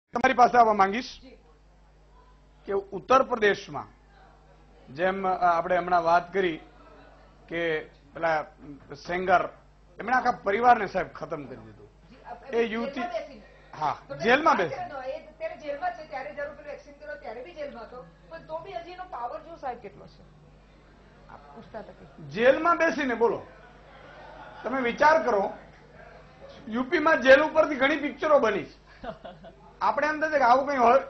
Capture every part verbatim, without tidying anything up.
તમારી પાસે આવવા માંગીશ કે ઉત્તર પ્રદેશમાં જેમ આપણે હમણાં વાત કરી કે પેલા સેંગર એમણે આખા પરિવારને સાહેબ ખતમ કરી દીધું. એ યુવતી હા જેલમાં બેસી જેલમાં છે ત્યારે જરૂર પેલું એક્શન કર્યો ત્યારે બી જેલમાં હતો, પણ તો બી હજી એનો પાવર જો સાહેબ કેટલો છે પૂછતા હતા. જેલમાં બેસીને બોલો, તમે વિચાર કરો, યુપીમાં જેલ ઉપરથી ઘણી પિક્ચરો બની છે. આપણે એમ થાય કે આવું કઈ હોય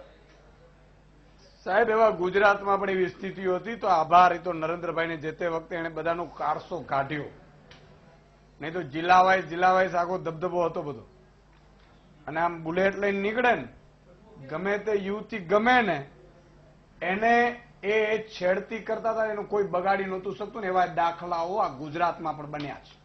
સાહેબ. એવા ગુજરાતમાં પણ એવી સ્થિતિઓ હતી તો આભાર એ તો નરેન્દ્રભાઈને જે તે વખતે એને બધાનો કારસો કાઢ્યો, નહીં તો જિલ્લા વાઇઝ જિલ્લા વાઇઝ આખો ધબધબો હતો બધો. અને આમ બુલેટ લઈને નીકળે ને ગમે તે યુવતી ગમે ને એને એ છેડતી કરતા હતા, એનું કોઈ બગાડી નહોતું શકતું ને એવા દાખલાઓ આ ગુજરાતમાં પણ બન્યા છે.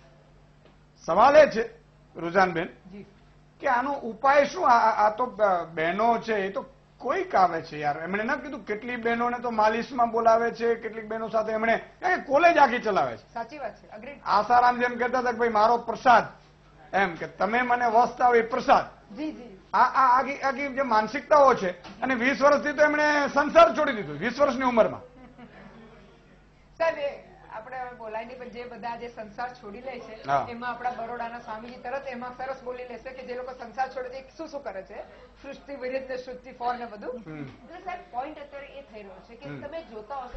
સવાલ એ છે રુઝાનબેન કે આનો ઉપાય શું? આ તો બહેનો છે એ તો કોઈ કામે છે યાર. એમણે ના કીધું કેટલી બહેનોને તો માલિશમાં બોલાવે છે, કેટલીક બહેનો સાથે એમણે કોલેજ આખી ચલાવે છે. સાચી વાત છે. આસારામ જેમ કહેતા હતા કે ભાઈ મારો પ્રસાદ, એમ કે તમે મને વસતા એ પ્રસાદ. આ આખી આખી જે માનસિકતાઓ છે. અને વીસ વર્ષથી તો એમણે સંસાર છોડી દીધું વીસ વર્ષની ઉંમરમાં. સાહેબ આપણે બોલાય નહીં, પણ જે બધા જે સંસાર છોડી લે છે એમાં આપણા બરોડાના સ્વામીજી તરત એમાં સરસ બોલી લેશે કે જે લોકો સંસાર છોડે છે શું શું કરે છે, સૃષ્ટિ વિરુદ્ધ ને સૃષ્ટિ ફોર ને બધું. એટલે સાહેબ પોઈન્ટ અત્યારે એ થઈ રહ્યો છે કે તમે જોતા હશો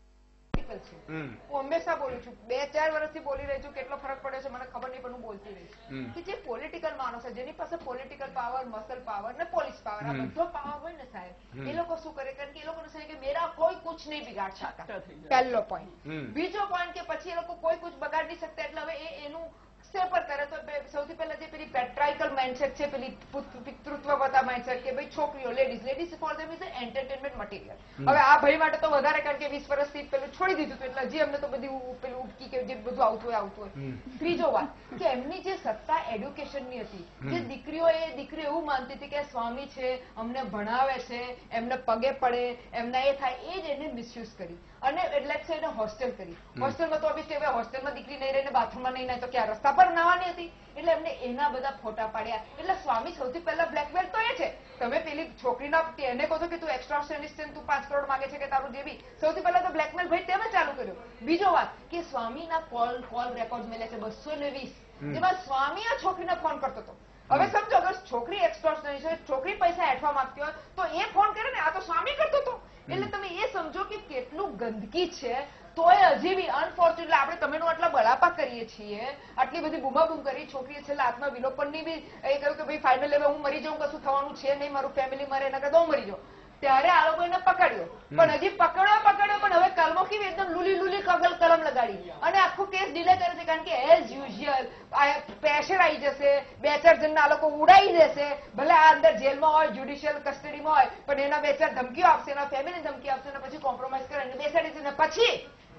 છે. હું હંમેશા બોલું છું, બે ચાર વર્ષથી બોલી રહી છું, કેટલો ફરક પડ્યો છે મને ખબર નહીં, પણ હું બોલતી રહી છું કે જે પોલિટિકલ માણસ છે જેની પાસે પોલિટિકલ પાવર, મસલ પાવર ને પોલીસ પાવર, આ બધો પાવર હોય ને સાહેબ, એ લોકો શું કરે? કારણ કે એ લોકોને કહે કે મેરા કોઈ કુછ નહીં બિગાડ શકતા, પહેલો પોઈન્ટ. બીજો પોઈન્ટ કે પછી એ લોકો કોઈ કુછ બગાડ નહીં શકતા, એટલે હવે એનું પર કરે તો સૌથી પહેલા જે પેલી પેટ્રાઇકલ માઇન્ડસેટ છે, પેલી પિતૃત્વવતા માઇન્ડસેટ કે ભાઈ છોકરીઓ ladies ladies for them is entertainment material. હવે આ ભાઈ માટે તો વધારે, કારણ કે વીસ વર્ષથી પેલું છોડી દીધું હતું એટલે હજી અમને તો બધી પેલું ઉટકી કે જે બધું આવતું હોય આવતું હોય. ત્રીજો વાત કે એમની જે સત્તા એડ્યુકેશનની હતી, જે દીકરીઓ એ દીકરી એવું માનતી હતી કે સ્વામી છે અમને ભણાવે છે, એમને પગે પડે, એમના એ થાય, એ જ એને મિસયુઝ કરી અને એટલે છે એને હોસ્ટેલ કરી. હોસ્ટેલમાં તો ઓબ્વિયસલી હવે હોસ્ટેલમાં દીકરી નહીં રહીને બાથરૂમમાં નહીં નાય તો ક્યાં રસ્તા પર નાવાની હતી, એટલે એમને એના બધા ફોટા પાડ્યા. એટલે સ્વામી સૌથી પહેલા બ્લેકમેલ તો એ છે. તમે પેલી છોકરીના એને કહો છો કે તું એક્સ્ટ્રાશનિસ્ટ છે, તું પાંચ કરોડ માંગે છે કે તારું જે બી, સૌથી પહેલા તો બ્લેકમેલ ભાઈ તેમે ચાલુ કર્યો. બીજો વાત કે સ્વામીના કોલ કોલ રેકોર્ડ મળ્યા છે બસો ને વીસ, જેમાં સ્વામી આ છોકરીને ફોન કરતો હતો. હવે સમજો, અગર છોકરી એક્સ્ટ્રાશનિસ્ટ છે, છોકરી પૈસા હેઠવા માંગતી હોય તો એ ફોન કરે ને, આ તો સ્વામી કરતો હતો. એટલે તમે એ સમજો કે કેટલું ગંદકી છે. તોય હજી બી અનફોર્ચ્યુનેટલી આપણે તમેનું આટલા બળાપા કરીએ છીએ, આટલી બધી બૂમાબૂમ કરી, છોકરીએ છેલ્લા હાથમાં વિલોપનની બી એ કહ્યું કે ભાઈ ફાઇનલ હવે હું મરી જાઉં, કશું થવાનું છે નહીં, મારું ફેમિલી મરે એના કરતા હું મરી જાઉં. ત્યારે આ લોકો એને પકડ્યો, પણ હજી પકડ્યો પકડ્યો પણ હવે કલમો કેવી એકદમ લુલી લુલી કગલ કલમ લગાડી અને આખું કેસ ડીલે કરે છે. કારણ કે એઝ યુઝ્યુઅલ પ્રેશર આવી જશે, બે ચાર જણના આ લોકો ઉડાઈ દેશે, ભલે આ અંદર જેલમાં હોય, જ્યુડિશિયલ કસ્ટડીમાં હોય, પણ એના બે ચાર ધમકીઓ આપશે, એના ફેમિલી ધમકી આપશે અને પછી કોમ્પ્રોમાઇઝ કરે અને બેસાડી છે. પછી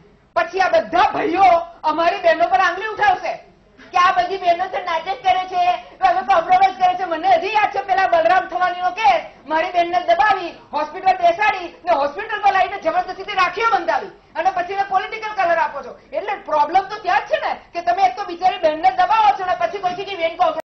પછી આ બધા ભાઈઓ અમારી બહેનો પર આંગળી ઉઠાવશે કે આ બધી બહેનો છે નાટક કરે છે, કોમ્પ્રોમાઇઝ કરે છે. મને હજી યાદ છે પેલા બલરામ થવાનીનો કેસ, મારી બહેનને દબાવી હોસ્પિટલ બેસાડી ને હોસ્પિટલ પર લાવીને જબરદસ્તીથી રાખીઓ બંધાવી અને પછી પોલિટિકલ કલર આપો છો. એટલે પ્રોબ્લેમ તો ત્યાં જ છે ને કે તમે એક તો બિચારી બહેનને દબાવો છો ને પછી કોઈ વેન